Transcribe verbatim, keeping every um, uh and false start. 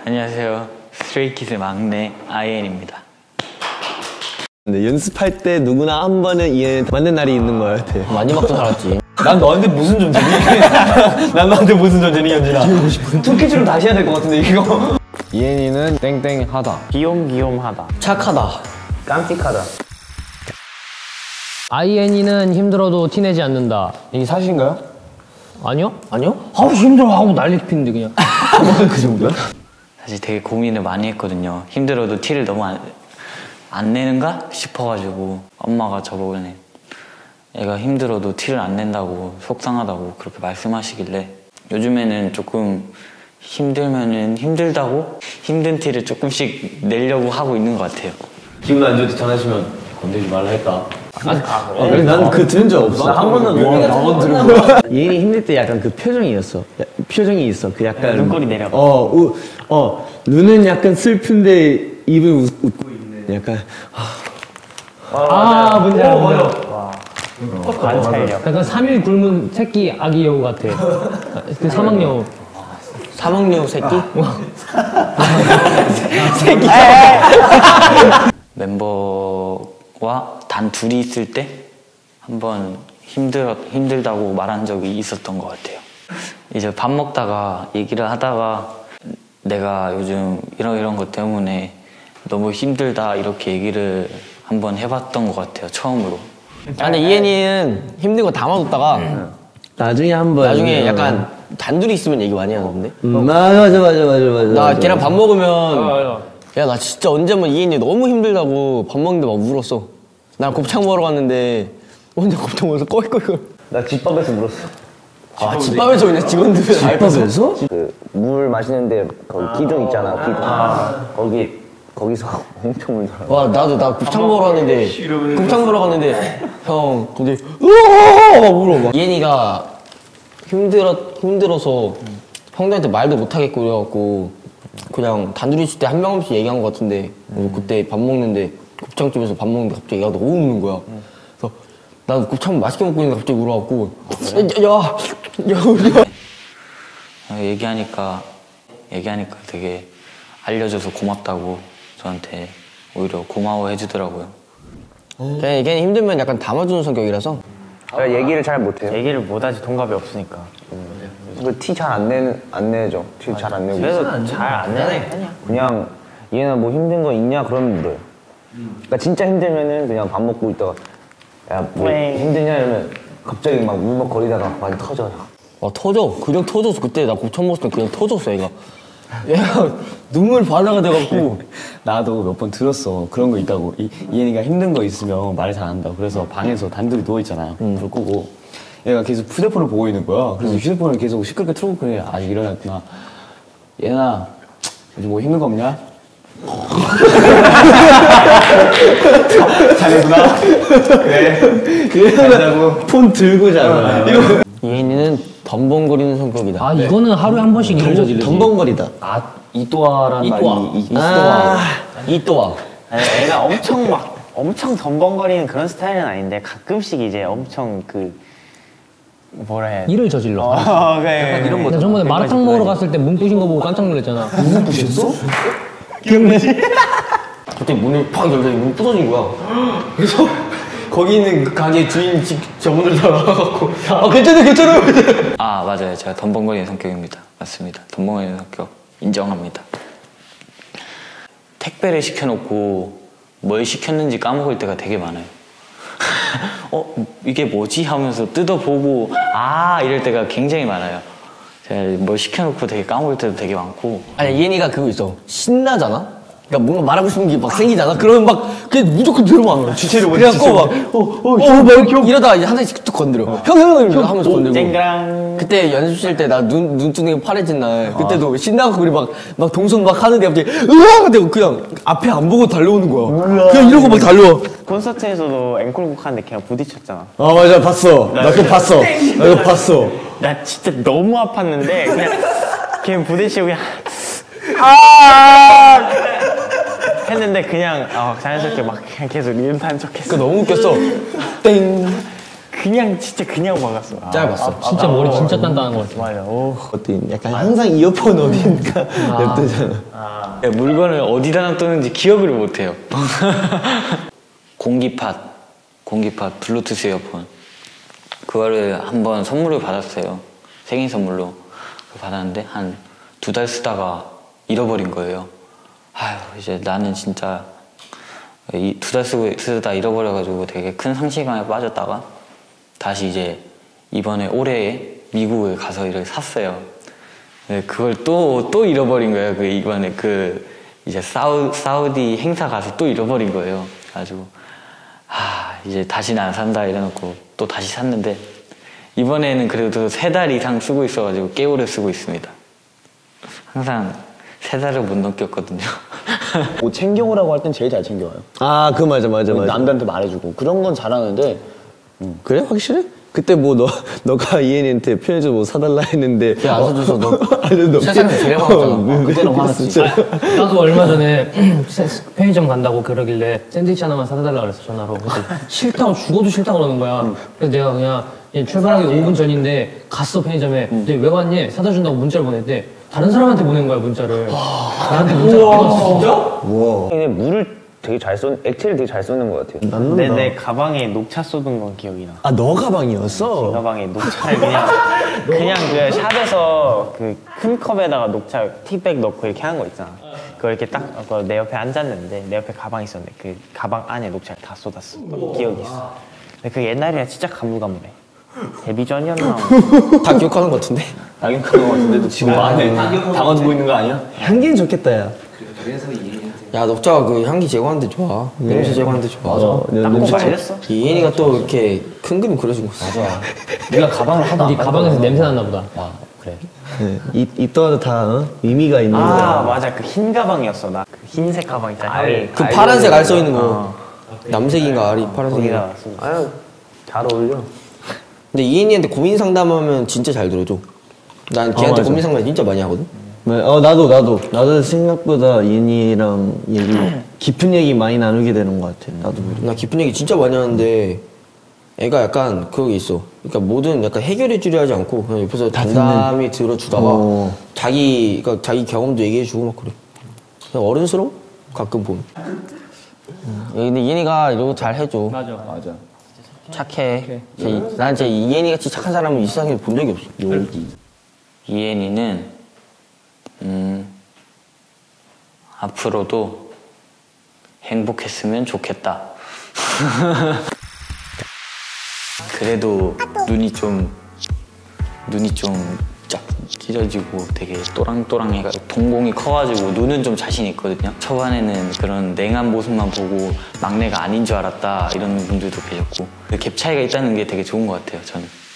안녕하세요. 스트레이키즈의 막내 아이엔입니다. 근데 연습할 때 누구나 한 번은 이엔 맞는 날이 있는 것 같아. 많이 먹고 살았지. 난 너한테 무슨 존재니? 난 너한테 무슨 존재니, 현진아? 투키즈로 다시 해야 될 것 같은데, 이거. 이엔이는 땡땡하다. 귀염귀염하다. 착하다. 깜찍하다. 아이엔이는 힘들어도 티내지 않는다. 이게 사실인가요? 아니요? 아니요? 아우 힘들어 하고 난리 피는데 그냥. 그 정도야? 사실 되게 고민을 많이 했거든요. 힘들어도 티를 너무 안, 안 내는가 싶어가지고 엄마가 저번에 애가 힘들어도 티를 안 낸다고 속상하다고 그렇게 말씀하시길래 요즘에는 조금 힘들면은 힘들다고 힘든 티를 조금씩 내려고 하고 있는 것 같아요. 기분 안 좋을 때 전화하시면 건들지 말라 했다. 아, 아 그래? 아, 나는 그 들은 적 없어. 한 번은 와, 나만 들은 거야. 이엔이 힘들 때 약간 그 표정이었어. 야, 표정이 있어. 그 약간 눈꼬리 내려. 어, 우, 어, 눈은 약간 슬픈데 입은 웃, 웃고 있는 약간. 아 뭔지 알아. 관찰력. 약간 삼 일 굶은 새끼 아기 여우 같아. 그 사막 여우. 사막여우 새끼? 새끼. 멤버와 단 둘이 있을 때 한번 힘들, 힘들다고 말한 적이 있었던 것 같아요. 이제 밥 먹다가 얘기를 하다가 내가 요즘 이런 이런 것 때문에 너무 힘들다 이렇게 얘기를 한번 해봤던 것 같아요. 처음으로. 아, 근데 이엔이는 힘든 거 담아뒀다가 나중에 한번. 나중에 약간 단둘이 있으면 얘기 많이 하는데? 음, 맞아, 맞아, 맞아, 맞아, 맞아. 나 걔랑 밥 먹으면 야, 나 진짜 언제 한번 이엔이 너무 힘들다고 밥 먹는데 막 울었어. 나 곱창 먹으러 갔는데 혼자 곱창 먹어서 꺼이꺼이. 나 집밥에서 물었어. 아, 집밥에서 그냥 직원들 집밥에서? 그 물 마시는데 거기 기둥 있잖아, 기둥. 거기 거기서 엄청 울더라고. 와, 나도 나 곱창 먹으러 갔는데 곱창 먹으러 갔는데 형 근데 으아 막 울어 막. 이엔이가 힘들어 힘들어서 형들한테 말도 못 하겠고 그래갖고 그냥 단둘이 있을 때 한 명씩 얘기한 것 같은데 음. 그때 밥 먹는데 곱창집에서 밥 먹는데 갑자기 얘가 너무 우는 거야. 음. 그래서 나도 곱창 맛있게 먹고 있는데 갑자기 울어갖고 야야야 야, 얘기하니까 얘기하니까 되게 알려줘서 고맙다고 저한테 오히려 고마워해 주더라고요. 걔, 걔는 힘들면 약간 담아주는 성격이라서 제가 얘기를 잘 못해요. 얘기를 못하지 동갑이 없으니까. 그 티 잘 안 내, 안 내죠. 티 잘 안 내고. 그래서 잘 안 내는 편이야. 그냥 얘는 뭐 힘든 거 있냐 그러면 물어요. 그러니까 진짜 힘들면은 그냥 밥 먹고 있다가 야 뭐 힘드냐 이러면 갑자기 막 울먹거리다가 많이 터져. 와 터져 그냥 터져서 그때 나 곱창 먹었을 때 그냥 터졌어 얘가. 얘가 눈물 바다가 돼갖고 나도 몇 번 들었어. 그런 거 있다고. 이, 이엔이가 힘든 거 있으면 말을 잘 안 한다고. 그래서 방에서 단둘이 누워있잖아. 음. 불 끄고. 얘가 계속 휴대폰을 보고 있는 거야. 그래서 음. 휴대폰을 계속 시끄럽게 틀고 그래. 아직 일어났구나. 얘나 요즘 뭐 힘든 거 없냐? 잘했구나. 그래. 이러면 폰 들고 자라. 이엔이는 덤벙거리는 성격이다. 아 이거는 하루에 한 번씩 일을 저지르지. 덤벙거리다. 아, 이또아란 말이. 이또아. 이- 이또아. 아, 이또아. 애가 엄청 막 엄청 덤벙거리는 그런 스타일은 아닌데 가끔씩 이제 엄청 그 뭐라 해야 일을 저질러. 어, 그래. 이런 거. 나 저번에 마라탕 먹으러 갔을 때 문 부신 거 보고 깜짝 놀랐잖아. 문 부셨어? 기억나지? 갑자기 문을 팍 열더니 문 부서진 거야. 그래서 거기 있는 그 가게 주인 집 저분들 다 나와갖고 아 괜찮아 괜찮아. 아 맞아요. 제가 덤벙거리는 성격입니다. 맞습니다. 덤벙거리는 성격 인정합니다. 택배를 시켜놓고 뭘 시켰는지 까먹을 때가 되게 많아요. 어? 이게 뭐지? 하면서 뜯어보고 아 이럴 때가 굉장히 많아요. 제가 뭘 시켜놓고 되게 까먹을 때도 되게 많고. 아니 이엔이가 그거 있어. 신나잖아? 그러니까 뭔가 말하고 싶은 게 막 생기잖아? 그러면 막 그냥 무조건 들어만 가. 주체를 못 그래갖고 막 어, 어, 어, 막 이렇게 이러다가 이제 하나씩 툭 건드려. 형, 형, 형 하면서 건들고. 쨍그랑. 그때 연습실 때 나 눈, 눈두덩이 파래진 날 그때도 신나갖고 우리 막, 막 동선 막 하는데 갑자기 으아! 근데 그냥 앞에 안 보고 달려오는 거야. 그냥 이러고 막 달려와. 콘서트에서도 앵콜곡 하는데 걔가 부딪혔잖아. 아 맞아 봤어. 나 그거 봤어. 나 그거 봤어. 나 진짜 너무 아팠는데 그냥 걔 부딪히고 그냥 아 했는데 그냥 아, 자연스럽게 막 그냥 계속 이런다는 척했어. 그 너무 웃겼어. 땡. 그냥 진짜 그냥 막았어. 아, 짧았어. 진짜 머리 진짜 단단한 것 같아. 맞아. 오. 어때? 약간 항상 이어폰 어디니까 냅두잖아. 네, 물건을 어디다 놔두는지 기억을 못해요. 공기팟, 공기팟, 블루투스 이어폰. 그거를 한번 선물을 받았어요. 생일 선물로. 받았는데 한 두 달 쓰다가 잃어버린 거예요. 아휴, 이제 나는 진짜 두 달 쓰고 쓰다 잃어버려가지고 되게 큰 상실감에 빠졌다가 다시 이제 이번에 올해에 미국을 가서 이를 샀어요. 네, 그걸 또, 또 잃어버린 거예요. 그 이번에 그 이제 사우, 사우디 행사 가서 또 잃어버린 거예요. 그래가지고 아, 이제 다시는 안 산다 이래놓고 또 다시 샀는데 이번에는 그래도 세 달 이상 쓰고 있어가지고 꽤 오래 쓰고 있습니다. 항상 세 달을 못 넘겼거든요. 뭐 챙겨오라고 할 땐 제일 잘 챙겨와요. 아, 그 맞아, 맞아, 맞아. 남들한테 말해주고 그런 건 잘하는데 그래? 확실해? 그때 뭐 너, 너가 이엔이한테 편의점 뭐 사달라 했는데 걔 안 사줘서 너 아니, 너 세상에서 제일 화났잖아. 어, 그때는 화났지. 진짜. 나도 얼마 전에 편의점 간다고 그러길래 샌드위치 하나만 사달라 그랬어 전화로. 근데 싫다고 죽어도 싫다고 그러는 거야. 그래서 내가 그냥 얘 출발하기 오 분 전인데 갔어 편의점에. 근데 왜 왔니? 사다 준다고 문자를 보냈대. 다른 사람한테 보낸 거야 문자를. 나한테 문자를 보냈어. 진짜? 근데 물을 되게 잘 쏘는, 액체를 되게 잘 쏘는 것 같아요. 내, 내 가방에 녹차 쏟은 건 기억이 나. 아, 너 가방이었어? 가방에 녹차를 그냥 그냥 그 샵에서 그 큰 컵에다가 녹차 티백 넣고 이렇게 하는 거 있잖아. 그걸 이렇게 딱 내 옆에 앉았는데 내 옆에 가방 있었는데 그 가방 안에 녹차를 다 쏟았어. 기억이 있어. 근데 그 옛날이랑 진짜 가물가물해. 데뷔 전이었나? 다 기억하는 것 같은데? 당연한 거 같은데도 지금 안에 담아두고 있는 거 아니야? 향기는 좋겠다, 야. 야 녹차가 그 향기 제거하는데 좋아. 냄새 제거하는데 좋아. 맞아. 닦고 말렸어? 이엔이가 또 이렇게 큰 그림 그려준 거 있어. 맞아. 네가 가방을 하도 네 안 가방에서 닦아서 냄새 났나 보다. 아 그래. 네, 이, 이 또한 다 어? 의미가 있는 아 거야. 맞아 그 흰 가방이었어 나. 그 흰색 가방 있잖아. 형이. 그 파란색 알 써 있는 거. 남색인가 알이 파란색인가. 거기다 쏟았어. 아유, 잘 어울려. 근데 이엔이한테 고민 상담하면 진짜 잘 들어줘. 난 걔한테 맞아. 고민 상담 진짜 많이 하거든. 네, 어, 나도, 나도. 나도 생각보다 이엔이랑 얘기, 깊은 얘기 많이 나누게 되는 것 같아. 나도. 나 깊은 얘기 진짜 많이 하는데 애가 약간 그런 게 있어. 그러니까 뭐든 약간 해결해 주려 하지 않고 그냥 옆에서 단담히 들어주다가 어. 자기 그러니까 자기 경험도 얘기해 주고 막 그래. 그냥 어른스러워? 가끔 보면. 근데 이엔이가 이러고 잘 해줘. 맞아. 맞아. 착해. 제- 난 진짜 이엔이 같이 착한 사람은 이 세상에 본 적이 없어. 여기. 이엔이는 음, 앞으로도 행복했으면 좋겠다. 그래도 눈이 좀 눈이 좀 쫙 찢어지고 되게 또랑또랑해가지고 동공이 커가지고 눈은 좀 자신 있거든요. 초반에는 그런 냉한 모습만 보고 막내가 아닌 줄 알았다 이런 분들도 계셨고 그 갭 차이가 있다는 게 되게 좋은 것 같아요 저는.